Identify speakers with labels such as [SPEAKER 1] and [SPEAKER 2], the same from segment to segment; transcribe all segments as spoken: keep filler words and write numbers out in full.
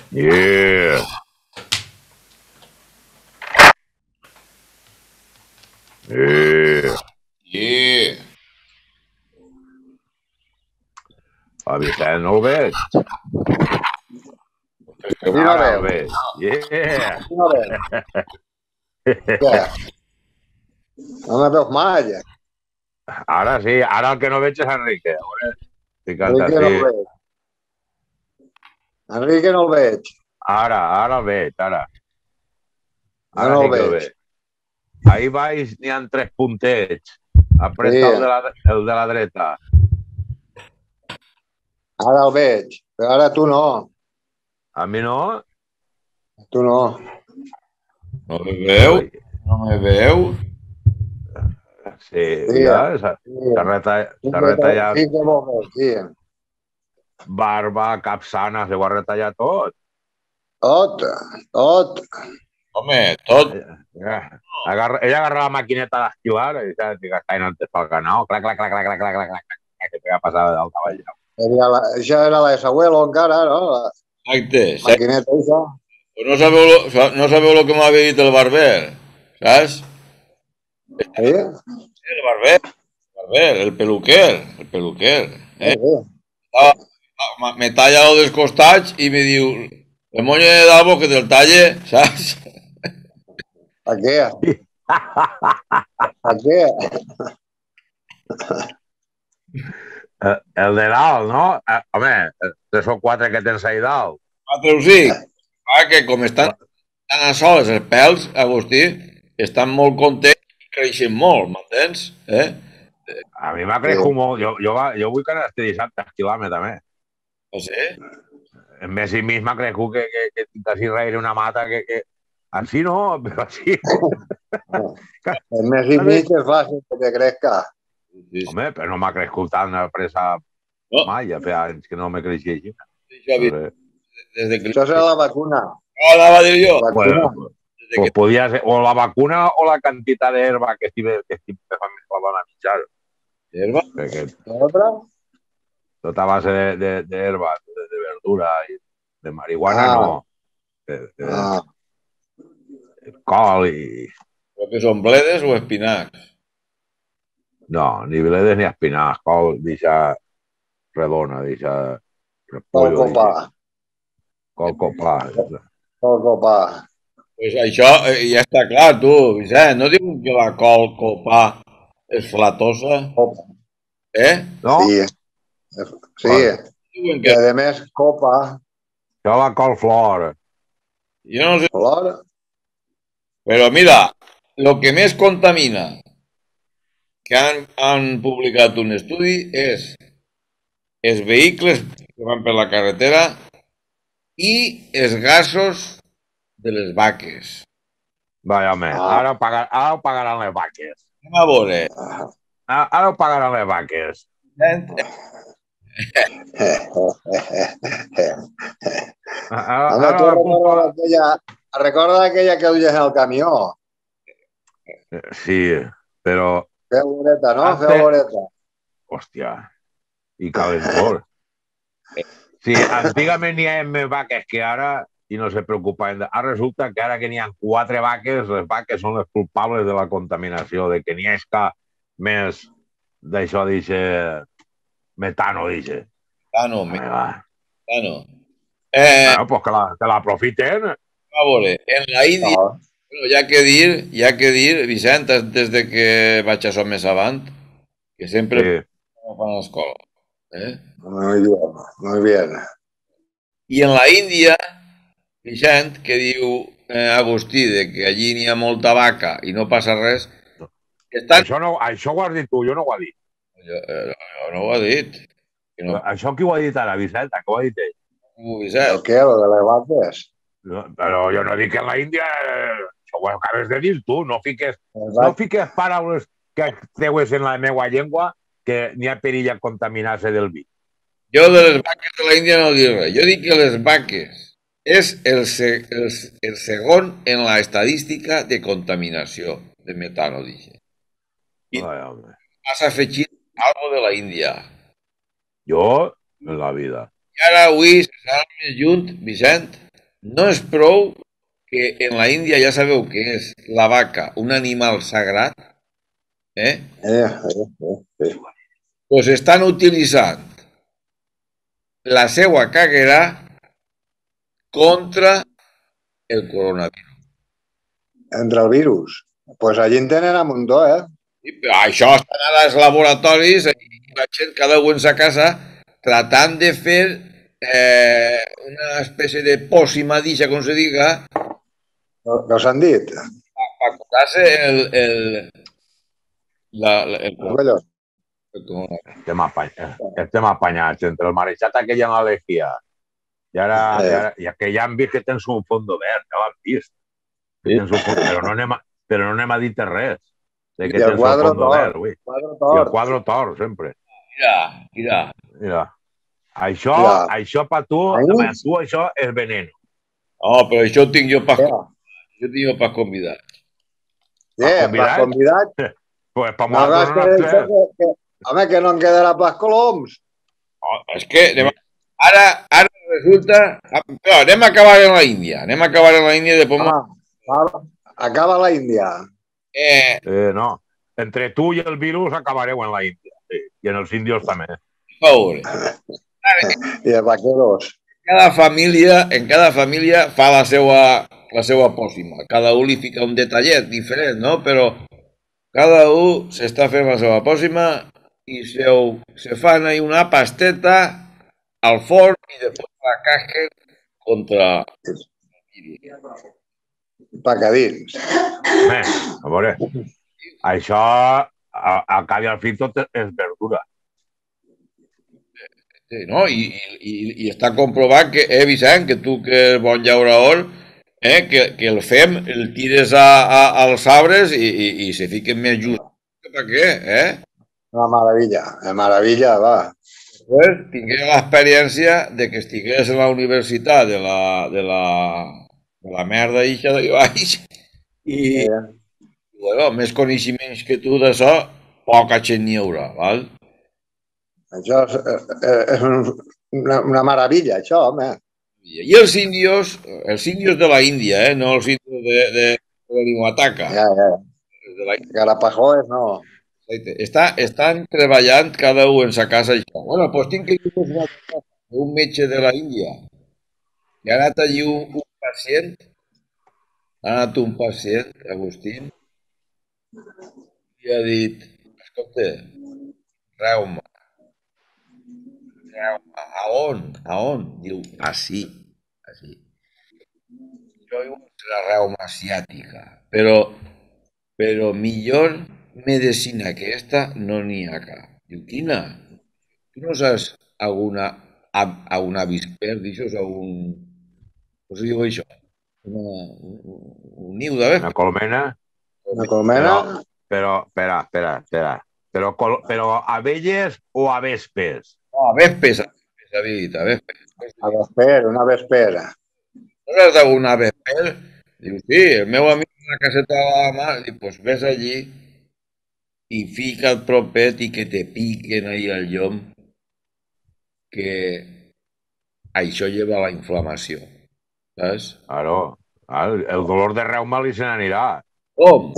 [SPEAKER 1] Yeah. Yeah.
[SPEAKER 2] Yeah.
[SPEAKER 1] A Vicent no el veig.
[SPEAKER 3] Qui no
[SPEAKER 1] Ara el
[SPEAKER 3] veu?
[SPEAKER 1] veig. Yeah.
[SPEAKER 3] Qui no veu? Què? No me veus mai, eh?
[SPEAKER 1] Ara sí, ara el que no veig és Enrique. A veure, ficant
[SPEAKER 3] Enrique no el
[SPEAKER 1] així.
[SPEAKER 3] veig. Enrique no el veig.
[SPEAKER 1] Ara, ara el veig, ara.
[SPEAKER 3] Jo
[SPEAKER 1] Ara
[SPEAKER 3] no
[SPEAKER 1] sí
[SPEAKER 3] el
[SPEAKER 1] que el
[SPEAKER 3] veig.
[SPEAKER 1] veig. Ahí baix n'hi ha tres puntets. Apreta
[SPEAKER 3] Sí.
[SPEAKER 1] el de, la, el de la dreta.
[SPEAKER 3] Ara el veig, però ara tu no.
[SPEAKER 1] A mi no?
[SPEAKER 3] Tu no.
[SPEAKER 2] No me veu? No me veu?
[SPEAKER 1] Sí,
[SPEAKER 3] Sí,
[SPEAKER 1] ja, s'ha
[SPEAKER 3] sí.
[SPEAKER 1] s'ha retallat,
[SPEAKER 3] Sí
[SPEAKER 1] s'ha
[SPEAKER 3] que,
[SPEAKER 1] retallat
[SPEAKER 3] sí que vol veure, sí.
[SPEAKER 1] barba, capçana, s'ho ha retallat tot.
[SPEAKER 3] Tot, tot.
[SPEAKER 2] Home, tot.
[SPEAKER 1] Ella agarra, ella agarra la maquineta d'esquivar i saps que està antes pel canal, clac, clac, clac, clac, clac, clac, clac, clac, clac, que te va passar del cavall.
[SPEAKER 3] Era la, això era la de Sabuelo encara, no? La
[SPEAKER 2] Exacte.
[SPEAKER 3] maquineta esa.
[SPEAKER 2] Pues no sabeu, lo, no sabeu lo que m'havia dit el barber, saps?
[SPEAKER 3] Sí?
[SPEAKER 2] El barber, el barber, el peluquer, el peluquer.
[SPEAKER 3] Sí,
[SPEAKER 2] Eh?
[SPEAKER 3] sí.
[SPEAKER 2] Estava, me talla lo dels costats i me diu, el moño de Davo que te'l talle, saps?
[SPEAKER 3] A què? A què?
[SPEAKER 1] El, el de dalt, no? Eh, home, tres o quatre que tens ahí dalt.
[SPEAKER 2] Quatre o cinc. Ah, que com estan tan a soles els pèls, Agustí, estan molt contents i creixen molt, m'entens? Eh?
[SPEAKER 1] A mi m'ha crescut molt. Jo, jo, va, jo vull que anar este dissabte a esquivar-me també.
[SPEAKER 2] O sí?
[SPEAKER 1] En Messi mig m'ha crescut que, que, que tinc així darrere una mata que, que... Així no, però així...
[SPEAKER 3] El mes i mig és fàcil que te crezca.
[SPEAKER 1] Home, però no m'ha crescut tant a pressa
[SPEAKER 2] No.
[SPEAKER 1] mai, ja feia anys que no me creixia així.
[SPEAKER 2] Xavi,
[SPEAKER 1] No sé.
[SPEAKER 2] des de que...
[SPEAKER 3] Això serà la vacuna.
[SPEAKER 2] No, anava a dir jo.
[SPEAKER 3] La
[SPEAKER 1] Bueno,
[SPEAKER 3] vacuna.
[SPEAKER 2] Des
[SPEAKER 1] pues
[SPEAKER 2] que...
[SPEAKER 1] podia ser o la vacuna o la quantitat d'herba que estic, que estic fent més la dona mitjar.
[SPEAKER 2] Herba?
[SPEAKER 1] Perquè
[SPEAKER 3] L'altra?
[SPEAKER 1] tota base d'herba, de, de, herba, de, de verdura i de marihuana
[SPEAKER 3] Ah.
[SPEAKER 1] no. De, de,
[SPEAKER 3] Ah,
[SPEAKER 1] de col i...
[SPEAKER 2] Però que són bledes o espinacs?
[SPEAKER 1] No, ni bledes ni espinacs, col deixa redona, deixa
[SPEAKER 3] col
[SPEAKER 1] repollo,
[SPEAKER 3] copà.
[SPEAKER 1] deixa col copà.
[SPEAKER 3] Col copà.
[SPEAKER 2] Pues això eh, ja està clar, tu, Vicent. No diuen que la col copà és flatosa?
[SPEAKER 3] Copa.
[SPEAKER 2] Eh?
[SPEAKER 1] No?
[SPEAKER 3] Sí. Sí.
[SPEAKER 2] Diuen
[SPEAKER 3] I
[SPEAKER 2] que...
[SPEAKER 3] a més, copa,
[SPEAKER 1] Això la col flor.
[SPEAKER 2] Jo no sé...
[SPEAKER 3] flor,
[SPEAKER 2] Però mira, el que més contamina que han, han publicat un estudi és els vehicles que van per la carretera i els gasos de les vaques.
[SPEAKER 1] Vaja, home,
[SPEAKER 3] Ah.
[SPEAKER 1] ara, ho pagar, ara ho pagaran les vaques.
[SPEAKER 2] Anem a veure.
[SPEAKER 1] Ara, ara ho pagaran les vaques. Ara,
[SPEAKER 3] Home,
[SPEAKER 1] ara
[SPEAKER 3] tu
[SPEAKER 1] la
[SPEAKER 3] recorda
[SPEAKER 1] culpa...
[SPEAKER 3] aquella, recorda aquella que duies en el camió.
[SPEAKER 1] Sí, però...
[SPEAKER 3] Feu voreta, no?
[SPEAKER 1] Antes-
[SPEAKER 3] Feu voreta.
[SPEAKER 1] Hòstia, i calentós. Sí, antigament n'hi havia més vaques que ara i no se preocupaven. Ara resulta que ara que n'hi ha quatre vaques, les vaques són les culpables de la contaminació, de que n'hi hagi més d'això, dice, metano, dice.
[SPEAKER 2] Ah, no,
[SPEAKER 1] Home, va.
[SPEAKER 2] ah, no. Eh,
[SPEAKER 1] Bueno, pues que la, que la aprofiten.
[SPEAKER 2] a veure, en la Índia,
[SPEAKER 3] No,
[SPEAKER 2] bueno, hi ha que dir, hi ha que dir, Vicent, des de que vaig a som més avant, que sempre
[SPEAKER 1] Sí.
[SPEAKER 2] no fan a l'escola. Eh?
[SPEAKER 3] muy bien, muy bien.
[SPEAKER 2] I en la Índia, Vicent, que diu eh, Agustí de que allí n'hi ha molta vaca i no passa res, estan...
[SPEAKER 1] Això, no, això ho has dit tu, jo no ho he dit.
[SPEAKER 2] Jo, eh, jo no ho ha dit. Que no,
[SPEAKER 1] Això qui ho ha dit ara, Vicent? Què ho ha dit ell?
[SPEAKER 2] ho,
[SPEAKER 3] ¿El
[SPEAKER 2] Vicent.
[SPEAKER 3] qué? ¿Lo de las vacas?
[SPEAKER 1] No, però jo no dic que en la Índia... eh, Això ho acabes de dir tu. No fiques,
[SPEAKER 3] Les
[SPEAKER 1] no
[SPEAKER 3] vaques.
[SPEAKER 1] fiques paraules que treues en la meva llengua que n'hi ha perill a contaminar-se del vi.
[SPEAKER 2] Jo de les vaques de la Índia no dic res. Jo dic que les vaques és el, se, el, el segon en la estadística de contaminació de metano, dice. I
[SPEAKER 1] Ai, home.
[SPEAKER 2] has afegit algo de la Índia.
[SPEAKER 1] Jo, en la vida.
[SPEAKER 2] I ara avui s'ha més junt, Vicent, no és prou que en la Índia ja sabeu que és la vaca un animal sagrat, eh?
[SPEAKER 3] Eh, eh, eh, eh.
[SPEAKER 2] Doncs estan utilitzant la seva caguera contra el coronavirus.
[SPEAKER 3] Entre el virus. Doncs pues allí en tenen a muntó, eh?
[SPEAKER 2] I això estan als laboratoris i la gent, cada un en sa casa, tratant de fer eh, una espècie de pòssima dixa, com se diga,
[SPEAKER 3] No, no s'han dit.
[SPEAKER 2] per curar-se el, el, la, la, el,
[SPEAKER 3] El colló.
[SPEAKER 2] el coronavirus.
[SPEAKER 1] Estem, apany estem apanyats entre el marejat aquell amb l'alègia i ara,
[SPEAKER 3] Eh.
[SPEAKER 1] i ara i que ja hem vist que tens un fondo verd, ja l'hem vist. Que
[SPEAKER 2] Sí.
[SPEAKER 1] tens un fondo, però, no anem a, però no anem a dir-te res. De que
[SPEAKER 3] I el
[SPEAKER 1] tens
[SPEAKER 3] quadre
[SPEAKER 1] el fondo
[SPEAKER 3] tort.
[SPEAKER 1] verd, ui.
[SPEAKER 3] Quadre
[SPEAKER 1] I el
[SPEAKER 3] tort.
[SPEAKER 1] quadre tort, sempre.
[SPEAKER 2] Mira, mira.
[SPEAKER 1] Mira. Això,
[SPEAKER 3] Mira.
[SPEAKER 1] això per tu,
[SPEAKER 3] Ai.
[SPEAKER 1] per tu això és veneno.
[SPEAKER 2] No, però això ho tinc jo per,
[SPEAKER 3] Eh,
[SPEAKER 2] jo tinc jo per convidar.
[SPEAKER 3] eh, per
[SPEAKER 1] convidat?
[SPEAKER 3] convidat.
[SPEAKER 1] Pues per
[SPEAKER 3] No gas
[SPEAKER 1] nosaltres
[SPEAKER 3] que,
[SPEAKER 1] no n'has
[SPEAKER 3] que,
[SPEAKER 1] tres.
[SPEAKER 3] que, home, que no en quedarà pas coloms.
[SPEAKER 2] Oh, és que anem, ara, ara resulta... Però anem a acabar en la Índia. Anem a acabar en la Índia de Pomar.
[SPEAKER 3] Ah, ah, acaba la Índia.
[SPEAKER 2] Eh,
[SPEAKER 1] Eh, no. Entre tu i el virus acabareu en la Índia. Sí. I en els índios també.
[SPEAKER 2] a veure,
[SPEAKER 3] I de vaqueros.
[SPEAKER 2] cada família, en cada família fa la seva, la seva pòssima. Cada un li fica un detallet diferent, no? Però cada un s'està fent la seva pòssima i se, se fan ahí una pasteta al forn i després la casquen contra...
[SPEAKER 3] Pacadins.
[SPEAKER 1] Home, a veure, això a, a cap i al fi tot és verdura.
[SPEAKER 2] Sí, no? I, i, i està comprovat que, eh, Vicent, que tu que és bon llaurador, eh, que, que el fem, el tires a, a, als arbres i, i, i se fiquen més just. Per què, eh?
[SPEAKER 3] Una meravella, una meravella, va.
[SPEAKER 2] Pues, tingué l'experiència de que estigués a la universitat de la, de la, de la merda ixa de baix i,
[SPEAKER 3] Eh,
[SPEAKER 2] bueno, més coneixements que tu d'això, poca gent n'hi haurà, val?
[SPEAKER 3] això és, eh, és un, una, una meravella, això, home.
[SPEAKER 2] I els índios, els índios de la Índia, eh, no els índios de, de, de l'Inuataca,
[SPEAKER 3] Ja, ja.
[SPEAKER 2] de la
[SPEAKER 3] Garapajoes, no.
[SPEAKER 2] Està, estan treballant cada un en sa casa. Això. Bueno, doncs tinc que dir una cosa d'un metge de la Índia. Que ha anat allí un, un pacient, ha anat un pacient, Agustín, i ha dit, escolta, reuma, reuma, a on? A on? Diu, així, així. Jo diu, la reuma asiàtica, però, però millor medicina que esta no n'hi ha cap. Diu, quina? Tu no saps alguna, a, a un avisper, d'això, a un... Com se diu això? Una, un, un niu de
[SPEAKER 1] Una colmena,
[SPEAKER 3] Una colmena.
[SPEAKER 1] però, però, espera, espera, espera. Però, col- però abelles o avespes?
[SPEAKER 2] No, a vespes, a vespes, havia dit, a vespes.
[SPEAKER 3] A vesper, una vespera.
[SPEAKER 2] No saps alguna vesper? Diu, sí, el meu amic en una caseta de la mà, diu, pues ves allí i fica't propet i que te piquen ahí al llom, que això lleva a la inflamació, saps?
[SPEAKER 1] Claro, el, el dolor de reuma li se n'anirà.
[SPEAKER 2] Com?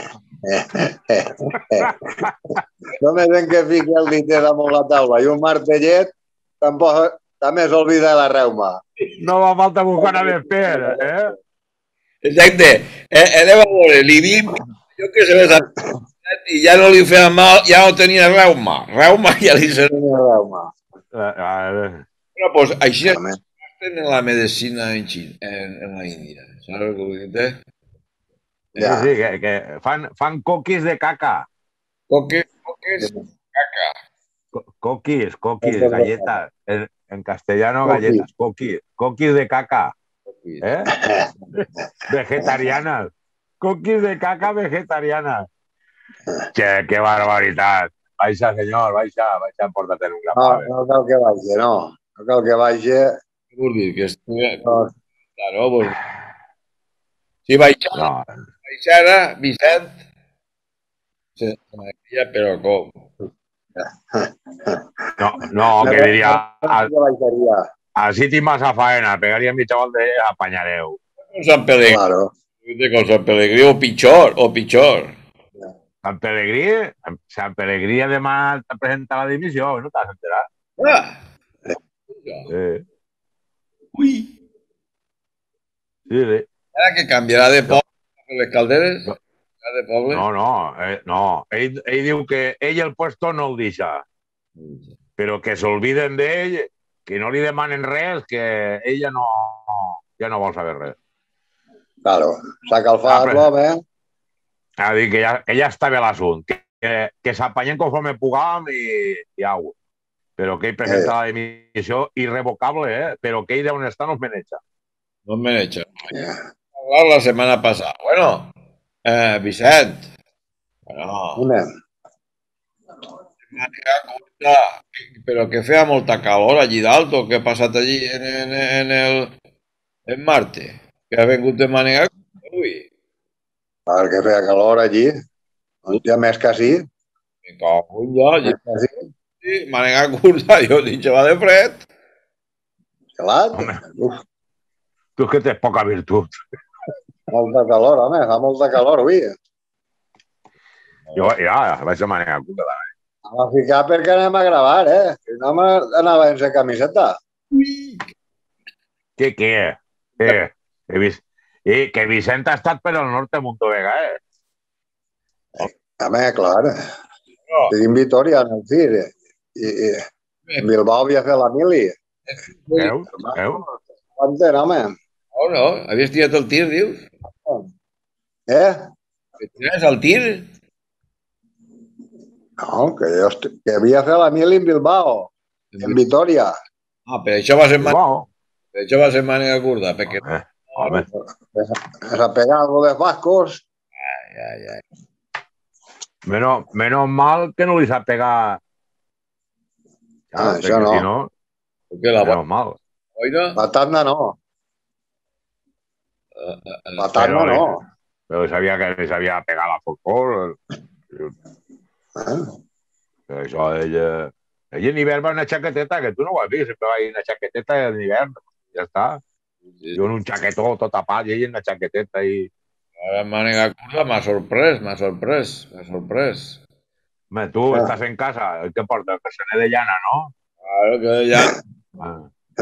[SPEAKER 3] Només en que fiqui el diter damunt la taula i un martellet, tampoc, també s'olvida la reuma.
[SPEAKER 1] No va falta buscar una vesper, eh?
[SPEAKER 2] Exacte. Eh, anem a veure, li dic, jo que se les i ja no li feia mal, ja no tenia reuma. Reuma ja li se...
[SPEAKER 3] Tenia reuma.
[SPEAKER 1] Eh, eh,
[SPEAKER 2] Bueno, pues així
[SPEAKER 3] Home.
[SPEAKER 2] en la medicina en, Xina, en, en la Índia. Saps el que vull dir? Eh?
[SPEAKER 1] Sí,
[SPEAKER 3] Ja.
[SPEAKER 1] sí, que, que fan, fan coquis de caca.
[SPEAKER 2] Coques, coques, caca.
[SPEAKER 1] Co- Coquis, coquis,
[SPEAKER 3] Coquis de
[SPEAKER 1] galletas. En, en castellano,
[SPEAKER 3] Coquis.
[SPEAKER 1] galletas, coquis. Coquis de caca,
[SPEAKER 2] coquis.
[SPEAKER 1] ¿eh? Vegetarianas. Coquis de caca vegetarianas. Che, qué barbaridad. Baixa, senyor, baixa, baixa, porta't en un
[SPEAKER 3] No,
[SPEAKER 1] grapave.
[SPEAKER 3] no cal que vagi, no. No cal que vagi.
[SPEAKER 2] Què vull dir? Que estigui...
[SPEAKER 3] No.
[SPEAKER 2] Claro, pues... Si baixara,
[SPEAKER 1] No,
[SPEAKER 2] baixara, Vicent, se n'aniria, però com?
[SPEAKER 1] no, no, que diria...
[SPEAKER 3] No, no, no baixaria.
[SPEAKER 1] así tinc massa faena, pegaria mi xaval de apanyareu.
[SPEAKER 2] San Pelegrí.
[SPEAKER 3] Claro.
[SPEAKER 2] Con San Pelegrí o pitjor, o pitjor.
[SPEAKER 1] Sant Pelegrí, Sant Pelegrí demà presenta la dimissió, no t'has enterat?
[SPEAKER 2] Ah!
[SPEAKER 1] Eh,
[SPEAKER 2] Ui!
[SPEAKER 1] sí, sí.
[SPEAKER 2] Ara que canviarà de poble les calderes?
[SPEAKER 1] No.
[SPEAKER 2] De poble?
[SPEAKER 1] No, no, eh, no. Ell, ell diu que ell el puesto no el deixa, però que s'olviden d'ell, que no li demanen res, que ell ja no, ja no vol saber res.
[SPEAKER 3] Claro, s'ha calfat
[SPEAKER 1] Ah, però-
[SPEAKER 3] l'home.
[SPEAKER 1] Ha dit que ja, que ja està bé l'assumpte, que, que s'apanyen conforme pugam i, i au. Però que ell presenta la dimissió irrevocable, eh? Però que ell d'on està no es maneja.
[SPEAKER 2] No em maneja.
[SPEAKER 3] Ja.
[SPEAKER 2] Hablar la setmana passada. Bueno, eh, Vicent. Bueno,
[SPEAKER 3] Una.
[SPEAKER 2] màniga curta, però que feia molta calor allí dalt, o què ha passat allí en, en, en el en Marte? Que ha vingut de màniga curta, ui.
[SPEAKER 3] Perquè feia calor allí. Un dia més que sí.
[SPEAKER 2] Me cago en ja, allí,
[SPEAKER 3] Més que sí.
[SPEAKER 2] sí, màniga curta, jo dic, va de fred.
[SPEAKER 3] Gelat.
[SPEAKER 1] Home.
[SPEAKER 3] Uf,
[SPEAKER 1] Tu és que tens poca virtut.
[SPEAKER 3] molta calor, home. Fa molta calor avui.
[SPEAKER 1] Jo ja, vaig a manegar curta.
[SPEAKER 3] Anem a ficar perquè anem a gravar, eh? Si no m'anava sense camiseta.
[SPEAKER 1] Què, què? Què? He vist... I que Vicent ha estat per al nord de Montovega, eh?
[SPEAKER 3] Home, clar. Estic en Vitoria, en el Cir. I, i en Bilbao havia fet la mili.
[SPEAKER 1] Veus? Veus?
[SPEAKER 3] Quanten, home?
[SPEAKER 2] Oh, no, havies tirat el tir, dius?
[SPEAKER 3] Eh?
[SPEAKER 2] Que tires el tir?
[SPEAKER 3] No, que jo est... que havia fet la mili en Bilbao. En Vitoria.
[SPEAKER 2] Ah, per això va ser màniga,
[SPEAKER 1] Wow.
[SPEAKER 2] per això va ser màniga curta, perquè...
[SPEAKER 1] Eh, home,
[SPEAKER 3] S'ha pegat algo de vascos.
[SPEAKER 2] Ai, ai, ai.
[SPEAKER 1] menos, menos mal que no li sap pegar.
[SPEAKER 3] Ah,
[SPEAKER 1] perquè
[SPEAKER 3] això no.
[SPEAKER 1] Si no,
[SPEAKER 2] Perquè la
[SPEAKER 1] menos mal.
[SPEAKER 2] boina...
[SPEAKER 3] La tanda no. La tanda
[SPEAKER 1] Però,
[SPEAKER 3] no.
[SPEAKER 1] però sabia que li sabia pegar la fosfor.
[SPEAKER 3] Eh?
[SPEAKER 1] Però això, ell... eh, Ell en hivern va una xaqueteta, que tu no ho has vist, sempre va ir una xaqueteta en hivern. Ja està. Jo en un xaquetó tot tapat, i ell en una xaqueteta i...
[SPEAKER 2] La màniga curta m'ha sorprès, m'ha sorprès, m'ha sorprès.
[SPEAKER 1] Home, tu
[SPEAKER 3] Ah.
[SPEAKER 1] estàs en casa, què porta? El personer de llana, no?
[SPEAKER 2] Claro que ja...
[SPEAKER 1] Ah.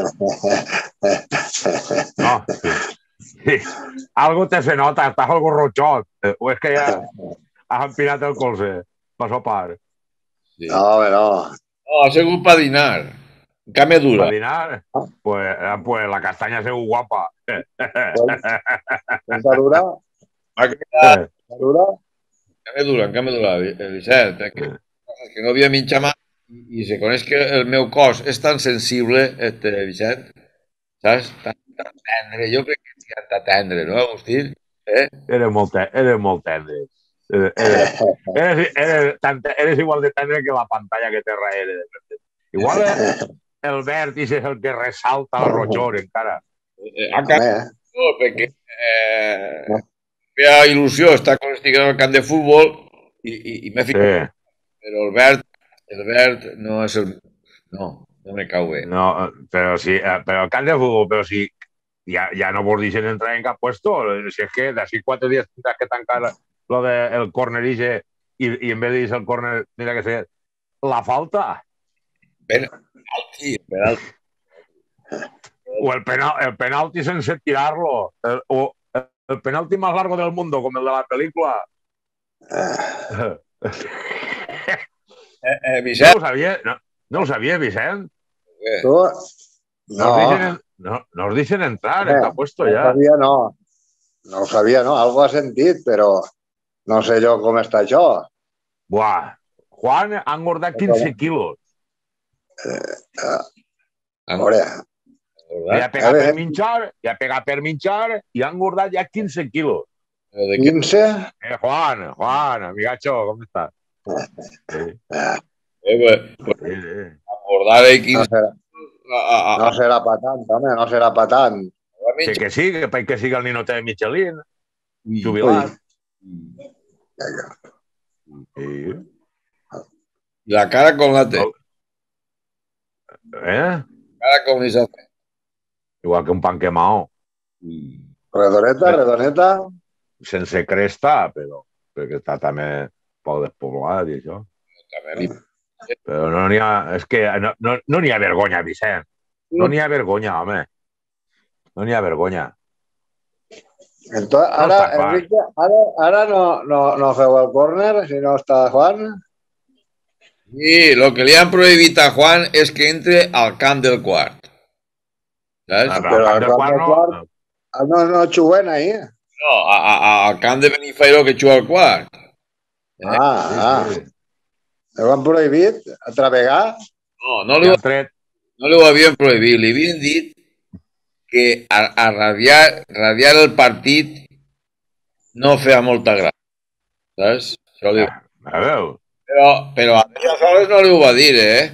[SPEAKER 1] No, sí. Sí. Algo te se nota, estás algo rochot. Eh, O és que ja has empinat el colze per sopar.
[SPEAKER 2] Sí.
[SPEAKER 3] No, home, no.
[SPEAKER 2] No, ha sigut per dinar. Came dura.
[SPEAKER 1] Per dinar, pues, eh, pues la castanya ha sigut guapa.
[SPEAKER 3] Quanta dura?
[SPEAKER 2] Ha quedat
[SPEAKER 3] Quanta dura?
[SPEAKER 2] came dura, came dura, Vicent. Eh, que, que no havia mitja mà i, i se coneix que el meu cos és tan sensible, este, Vicent, saps? Tan, tan tendre. Jo crec que és tan tendre, no, Agustí? Eh?
[SPEAKER 1] Eres molt, te eres molt tendre. Eres, eres, eres, eres, tan, eres igual de tendre que la pantalla que té darrere. Igual el verd és el que ressalta la rojor encara.
[SPEAKER 2] Eh, ha
[SPEAKER 3] Home,
[SPEAKER 2] canviat molt, perquè eh, feia il·lusió estar quan estic en el camp de futbol i, i, i m'he
[SPEAKER 1] Sí.
[SPEAKER 2] ficat. Però el verd, el verd no és el... No, no me cau bé.
[SPEAKER 1] No, però sí, eh, però el camp de futbol, però sí, ja, ja no vols dir entrar en cap puesto. Si és que d'ací quatre dies tindràs que tancar lo del córner ixe i, i en vez de dir el córner tindrà que ser la falta
[SPEAKER 2] Penalti, penalti.
[SPEAKER 1] o el, penal, el penalti sense tirarlo el, o el penalti más largo del mundo, com el de la pel·lícula.
[SPEAKER 2] Eh, eh,
[SPEAKER 1] No
[SPEAKER 2] Vicent,
[SPEAKER 1] ho sabia, no, no ho sabia, Vicent.
[SPEAKER 2] eh,
[SPEAKER 3] tu...
[SPEAKER 1] No,
[SPEAKER 3] No,
[SPEAKER 1] os dicen, no, no os dicen entrar en
[SPEAKER 3] Home,
[SPEAKER 1] cap puesto
[SPEAKER 3] no ho
[SPEAKER 1] ja.
[SPEAKER 3] sabia, no. No ho sabia, no. Algo ha sentit, però no sé jo com està això.
[SPEAKER 1] Buah, Juan ha engordat quinze quilos.
[SPEAKER 3] A veure,
[SPEAKER 1] I ha pegat per minxar, i ha pegat per minxar, i ha engordat ja quinze quilos.
[SPEAKER 2] de què?
[SPEAKER 3] quinze?
[SPEAKER 1] Eh, Juan, Juan, amigacho, com estàs? Sí,
[SPEAKER 2] Eh, pues, pues,
[SPEAKER 1] sí, sí.
[SPEAKER 2] acordar de
[SPEAKER 3] No
[SPEAKER 2] quinze...
[SPEAKER 3] serà,
[SPEAKER 2] A, a, a,
[SPEAKER 3] no serà pa tant, home, no serà pa tant.
[SPEAKER 2] a
[SPEAKER 1] Sí
[SPEAKER 2] mitja.
[SPEAKER 1] que sí, que perquè siga el ninote de Michelin,
[SPEAKER 2] Ui,
[SPEAKER 1] jubilat.
[SPEAKER 3] Ui.
[SPEAKER 1] Sí.
[SPEAKER 2] la cara com la té.
[SPEAKER 1] Eh?
[SPEAKER 2] Cara com li s'ha fet.
[SPEAKER 1] igual que un pan quemado.
[SPEAKER 3] Redoneta,
[SPEAKER 1] Bé,
[SPEAKER 3] redoneta.
[SPEAKER 1] sense cresta, però perquè està també poc despoblat i això.
[SPEAKER 2] També li...
[SPEAKER 1] Però no n'hi ha... És que no n'hi no, no n'hi ha vergonya, Vicent. No n'hi ha vergonya, home. No n'hi ha vergonya.
[SPEAKER 3] Entonces,
[SPEAKER 1] No
[SPEAKER 3] ara,
[SPEAKER 1] està clar.
[SPEAKER 3] Enrique, ara, ara no, no, no feu el córner, si no està Juan.
[SPEAKER 2] Sí, lo que li han prohibit a Juan és que entre al camp del quart. Saps?
[SPEAKER 1] Ah, però
[SPEAKER 3] Però
[SPEAKER 1] al
[SPEAKER 3] al
[SPEAKER 1] camp del
[SPEAKER 3] camp
[SPEAKER 1] quart
[SPEAKER 3] del
[SPEAKER 1] no...
[SPEAKER 3] quart, ah, no, no juguen ahí.
[SPEAKER 2] No, a, a, al camp de Benifairó que juga al quart. Eh?
[SPEAKER 3] Ah,
[SPEAKER 1] Sí,
[SPEAKER 3] ah.
[SPEAKER 1] sí.
[SPEAKER 3] Ho han prohibit a travegar?
[SPEAKER 2] No, no
[SPEAKER 1] Li
[SPEAKER 2] li,
[SPEAKER 1] han tret...
[SPEAKER 2] no li ho havien prohibit. Li havien dit que a, a radiar, radiar el partit no feia molta gràcia. Saps? Això li...
[SPEAKER 1] Ah, a veure,
[SPEAKER 2] Però, però a aleshores no li ho va dir, eh?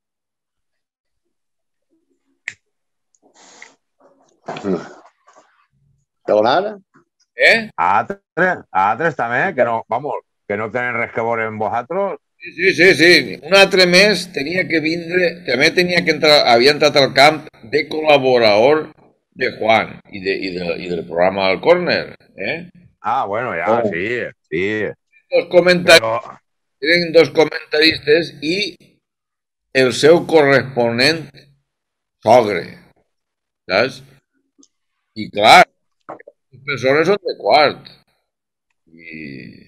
[SPEAKER 3] Donar?
[SPEAKER 2] Eh?
[SPEAKER 1] a altres, a altres també, que no, vamos, que no tenen res que veure amb vosaltres.
[SPEAKER 2] Sí, sí, sí, sí. Un altre mes tenia que vindre, també tenia que entrar, havia entrat al camp de col·laborador de Juan i, de, i, de, i del programa del Corner. Eh?
[SPEAKER 1] Ah, bueno, ja,
[SPEAKER 3] Oh.
[SPEAKER 1] sí, sí.
[SPEAKER 2] Dos comentaris,
[SPEAKER 1] Però,
[SPEAKER 2] eren dos comentaristes i el seu corresponent sogre. Saps? I clar, les persones són de quart. I...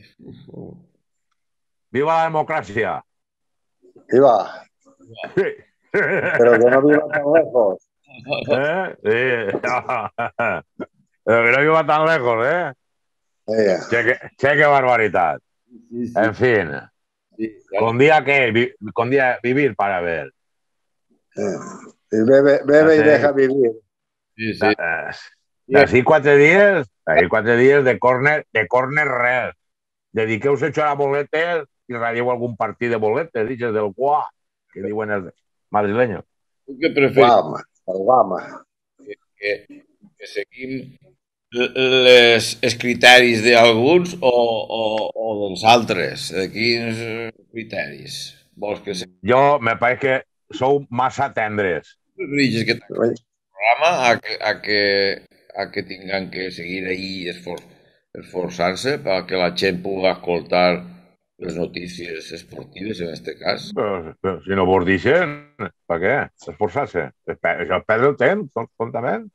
[SPEAKER 1] viva la democràcia.
[SPEAKER 3] Ahí va.
[SPEAKER 1] Sí.
[SPEAKER 3] Pero que no viva tan lejos.
[SPEAKER 1] ¿Eh? Sí. Pero que no viva tan lejos, ¿eh?
[SPEAKER 3] Eh,
[SPEAKER 1] Che, que, che, qué barbaridad.
[SPEAKER 2] Sí, sí,
[SPEAKER 1] En fin,
[SPEAKER 2] sí, ja
[SPEAKER 1] con día que, vi- con día vivir para ver.
[SPEAKER 3] eh. Y bebe, bebe y
[SPEAKER 1] Sí.
[SPEAKER 3] deja vivir.
[SPEAKER 2] sí, sí.
[SPEAKER 1] Eh, D'ací quatre dies, d'ací quatre dies de córner, de córner res. Dediqueu-se a jugar a boletes i radieu algun partit de boletes, dices del guà, que diuen els madrileños.
[SPEAKER 2] Tu què preferis?
[SPEAKER 3] Guama, el guama.
[SPEAKER 2] Que, que seguim les, els criteris d'alguns o, o, o dels altres? De quins criteris? Vols que seguim?
[SPEAKER 1] Jo, me pareix que sou massa tendres.
[SPEAKER 2] Prefereixes que
[SPEAKER 3] Oi,
[SPEAKER 2] el programa a que, a que, a que tinguem que seguir ahí esfor, esforçant-se perquè la gent pugui escoltar les notícies esportives, en aquest cas?
[SPEAKER 1] Però, però si no vos deixen, per què? Esforçar-se. Es pe- Això és perdre el temps, tot- tontament.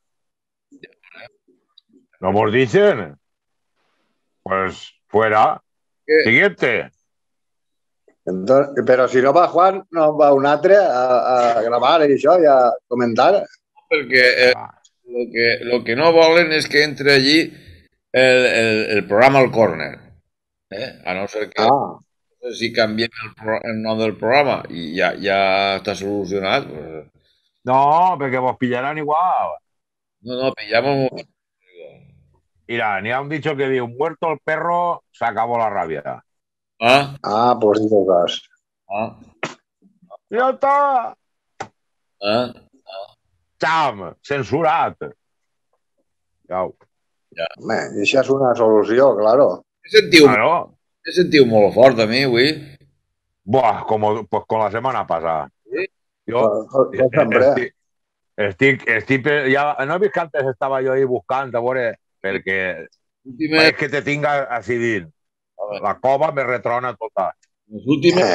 [SPEAKER 1] No vos deixen? Pues fuera.
[SPEAKER 2] Que,
[SPEAKER 1] Siguiente.
[SPEAKER 3] entonces, pero si no va Juan, no va un altre a, a gravar i això i a comentar.
[SPEAKER 2] perquè eh,
[SPEAKER 1] Ah,
[SPEAKER 2] lo que, lo que no volen és que entre allí el, el, el programa al Corner. Eh? A no ser que
[SPEAKER 3] Ah,
[SPEAKER 2] si canviem el, pro, el nom del programa i ja, ja està solucionat, pues,
[SPEAKER 1] no, perquè vos pillaran igual.
[SPEAKER 2] no, no, pillamos un...
[SPEAKER 1] Mira, ni ha un dicho que diu, muerto el perro, se acabó la rabia.
[SPEAKER 2] Ah,
[SPEAKER 3] ah, pues dices vas.
[SPEAKER 2] ah,
[SPEAKER 1] Ja està!
[SPEAKER 2] ah.
[SPEAKER 1] Xam, censurat. Au.
[SPEAKER 3] Home, i això és una solució, claro.
[SPEAKER 2] He sentit,
[SPEAKER 1] Claro.
[SPEAKER 2] he sentit molt fort a mi avui.
[SPEAKER 1] Buah, como, pues con la semana pasada.
[SPEAKER 2] Sí.
[SPEAKER 1] Yo
[SPEAKER 3] Pues, pues, hombre,
[SPEAKER 1] estic, estic, estic, ja, no he vist que antes estava jo ahí buscant, a veure, perquè
[SPEAKER 2] Últimes,
[SPEAKER 1] és que te tinga així dins. La cova me retrona tota.
[SPEAKER 2] les últimes,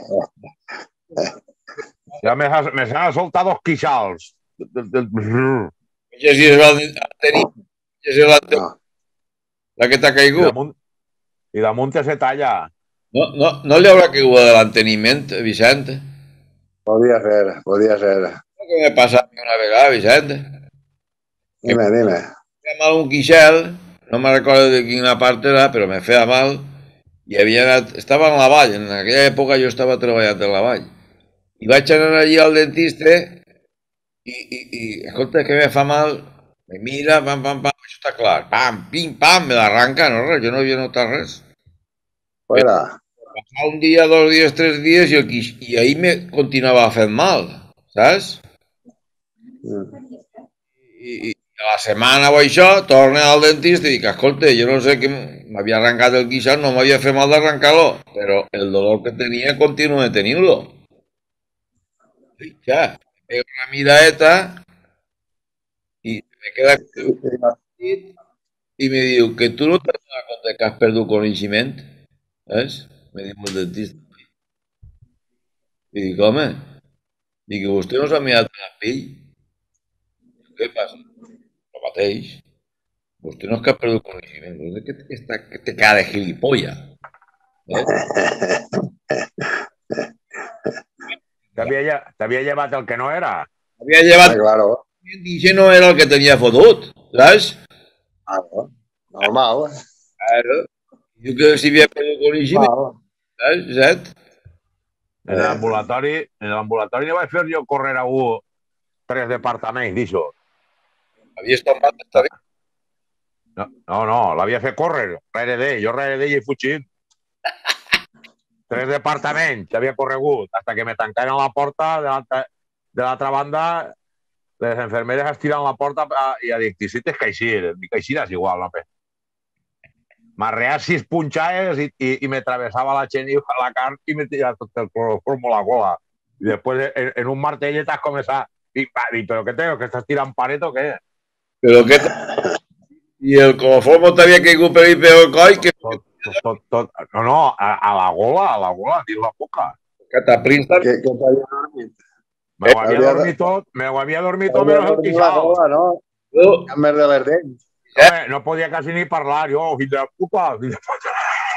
[SPEAKER 1] Ja me, has- me s'han soltat dos quixals. Del- del- del-
[SPEAKER 2] ja si és l'anteni, ja si és l'anteni,
[SPEAKER 3] no.
[SPEAKER 2] la que t'ha
[SPEAKER 1] I
[SPEAKER 2] caigut.
[SPEAKER 1] damunt, i damunt se talla.
[SPEAKER 2] No, no, no li haurà caigut de l'enteniment, Vicent?
[SPEAKER 3] Podria ser, podria ser.
[SPEAKER 2] El que m'ha passat a mi una vegada, Vicent?
[SPEAKER 3] Dime, dime.
[SPEAKER 2] Feia mal un quixel, no me recordo de quina part era, però me feia mal, i havia anat, estava en la vall, en aquella època jo estava treballant en la vall, i vaig anar allí al dentista, i, i, i escolta, que me fa mal, me mira, pam, pam, pam, això està clar, pam, pim, pam, me l'arranca, no res, jo no havia notat res.
[SPEAKER 3] Fuera.
[SPEAKER 2] Passava un dia, dos dies, tres dies, i, el quix, i ahir me continuava fent mal, saps?
[SPEAKER 3] Mm.
[SPEAKER 2] I, i a la setmana o això, torne al dentista i dic, escolta, jo no sé que m'havia arrencat el quixal, no m'havia fet mal d'arrencar-lo, però el dolor que tenia continua tenint-lo. I ja, pego una miraeta i Me queda i me diu que tu no t'has donat compte que has perdut coneixement, saps? Me diu el dentista. I dic, home, dic, vostè no s'ha mirat la pell? Què passa? El mateix. Vostè no és que ha perdut coneixement, vostè que té, està, que té cara de gilipolla. Eh?
[SPEAKER 1] T'havia llevat el que no era.
[SPEAKER 2] Havia llevat...
[SPEAKER 3] Ah, claro.
[SPEAKER 2] I això no era el que tenia fotut, saps?
[SPEAKER 3] Claro. Normal.
[SPEAKER 2] Claro. Diu que si havia perdut coneixement, saps? Saps?
[SPEAKER 1] En l'ambulatori, en l'ambulatori no vaig fer jo córrer a un tres departaments, d'això.
[SPEAKER 2] Havies tombat esta vegada?
[SPEAKER 1] No, no, no l'havia fet córrer, rere d'ell, jo rere d'ell i fugint. Tres departaments havia corregut, hasta que me tancaren la porta de l'altra banda, les enfermeres estiran la porta i a dir, si tens que eixir, dic, eixiràs igual, no? M'arrear sis punxades i, i, i me travessava la xeniva a la carn i me tirava tot el cloroform a la gola. I després en, en un martellet has començat, i, i, però què tengo, que estàs tirant paret o què?
[SPEAKER 2] Però què... I el cloroform t'havia caigut per ahí per el coll que...
[SPEAKER 1] Tot, tot, tot, tot, no, no, a, a la gola, a la gola, dins la boca.
[SPEAKER 2] Cataplins
[SPEAKER 3] Que, que t'havia dormit.
[SPEAKER 1] Me ho havia dormit tot, me ho havia dormit tot menys el quixal.
[SPEAKER 3] No?
[SPEAKER 2] No.
[SPEAKER 3] En mer de les dents.
[SPEAKER 1] Eh, no podia quasi ni parlar, jo, fill de puta, fill de puta.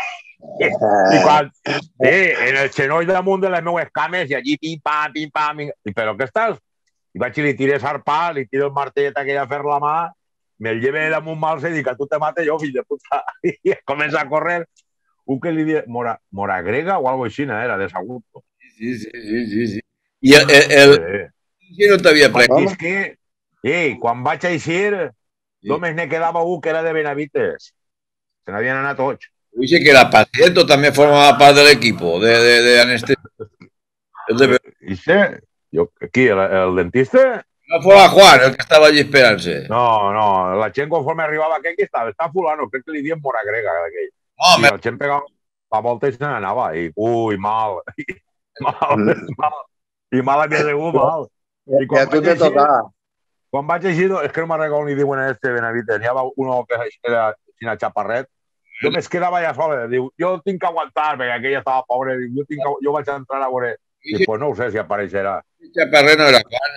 [SPEAKER 1] I, i quan, sí, en el xenoll damunt de les meues cames i allí pim-pam, pim-pam, i però què estàs? I vaig i li tiré sarpà, li tiro el martellet aquell a fer la mà, me'l lleve damunt malse i dic que tu te mate jo, fill de puta. I comença a córrer un que li diu mora, mora grega o algo així, era, de Sagunto.
[SPEAKER 2] Sí, sí, sí, sí, sí. I el... el, el... Sí. no t'havia pres.
[SPEAKER 1] És que, ei, quan vaig a eixir, sí. Només ne quedava un que era de Benavites. Se n'havien anat tots.
[SPEAKER 2] Dice que era pacient o també formava part de l'equip, de, de, de anestesia. De...
[SPEAKER 1] Dice, jo, qui, el, el dentista?
[SPEAKER 2] No fue a Juan, el que estava allí esperant-se.
[SPEAKER 1] No, no, la gent conforme arribava, aquell que estava, està fulano, crec que li diem mora grega, aquell.
[SPEAKER 2] No,
[SPEAKER 1] I el gent pegava la volta i se n'anava, i ui, mal, i mal, mal, i mal havia sigut mal.
[SPEAKER 3] I a tu te tocava.
[SPEAKER 1] Quan vaig llegir, és que no me'n recordo ni diuen este Benavites, n'hi havia uno que era sin chaparret, jo més quedava ja sola, diu, jo tinc que aguantar, perquè aquella estava pobre, diu, jo, tinc que, jo vaig entrar a veure, i pues no ho sé si apareixerà.
[SPEAKER 2] Chaparret no era Juan.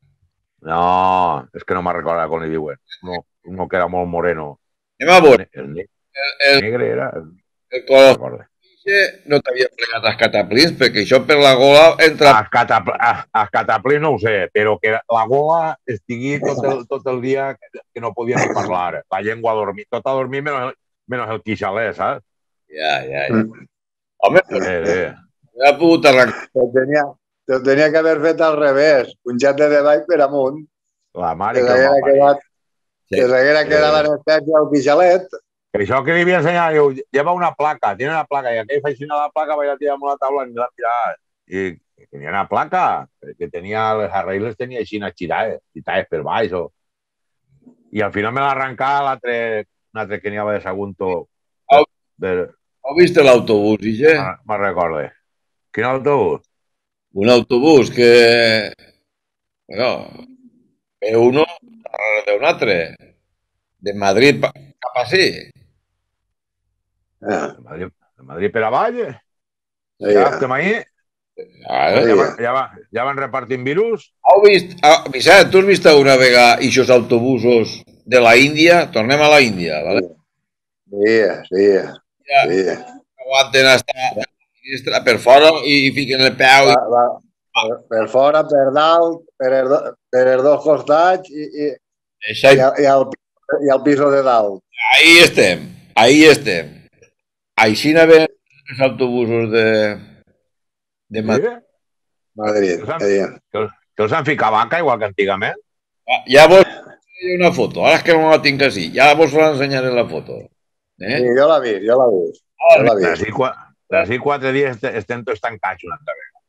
[SPEAKER 1] No, és que no me'n recordo com li diuen, uno, uno que era molt moreno.
[SPEAKER 2] Anem a veure.
[SPEAKER 1] El, el, el negre era...
[SPEAKER 2] El color. No t'havia plegat els cataplins, perquè això per la gola entra...
[SPEAKER 1] Els, catapl els cataplins no ho sé, però que la gola estigui tot el, tot el dia que no podia ni parlar. La llengua a dormir, tot a dormir menys, menys el quixaler, saps?
[SPEAKER 2] Ja, ja, ja. Home, però...
[SPEAKER 1] Eh, eh.
[SPEAKER 2] No ha pogut arrencar.
[SPEAKER 3] Te tenia, te tenia que haver fet al revés, punxat de davall per amunt.
[SPEAKER 1] La mare
[SPEAKER 3] que
[SPEAKER 1] que
[SPEAKER 3] el va parir. Que s'haguera quedat l'anestèsia al quixalet.
[SPEAKER 1] Això que li havia ensenyat, diu, lleva una placa, tiene una placa, i aquell feixina la placa vaig a tirar amb una taula i la tirar. I tenia una placa, que tenia, les arregles tenia així unes xirades, xirades per baix. O... I al final me l'arrencà l'altre, un altre que n'hi havia de Sagunto.
[SPEAKER 2] Heu vist l'autobús, Ige?
[SPEAKER 1] Me'n recorde. Quin autobús?
[SPEAKER 2] Un autobús que... Bueno, ve uno darrere d'un altre. De Madrid cap a sí.
[SPEAKER 1] De Madrid, de Madrid per avall? Sí, ja estem ahí?
[SPEAKER 2] Ah,
[SPEAKER 1] ja, van, ja, van, ja van repartint virus?
[SPEAKER 2] Heu vist, ah, Vicent, tu has vist una vegada aquests autobusos de la Índia? Tornem a la Índia, ¿vale?
[SPEAKER 3] Sí, sí.
[SPEAKER 2] Ja,
[SPEAKER 3] sí.
[SPEAKER 2] Aguanten hasta per fora i fiquen el peu.
[SPEAKER 3] Va, va. Per, per fora, per dalt, per els per el dos costats i, i, i, i, el, i el piso de dalt.
[SPEAKER 2] Ahí estem, ahí estem. Així no ven els autobusos de, de Madrid.
[SPEAKER 3] Madrid,
[SPEAKER 1] que, que, que els han ficat vaca igual que antigament.
[SPEAKER 2] Ah, ja vos una foto, ara és que no la tinc així, ja vos la ensenyaré la foto.
[SPEAKER 3] Eh? Sí, jo l'he vist, jo l'he vist. Ah, jo l'he vist.
[SPEAKER 1] D'ací quatre dies estem tots tancats una altra vegada.